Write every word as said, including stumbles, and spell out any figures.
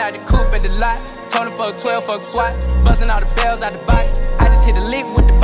out the coupe at the lot. Told him fuck twelve, fuck SWAT. Busting all the bells out the box. I just hit a lick with the